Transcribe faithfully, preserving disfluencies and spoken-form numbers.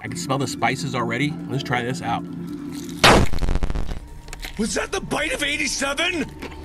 I can smell the spices already. Let's try this out. Was that the bite of eighty-seven?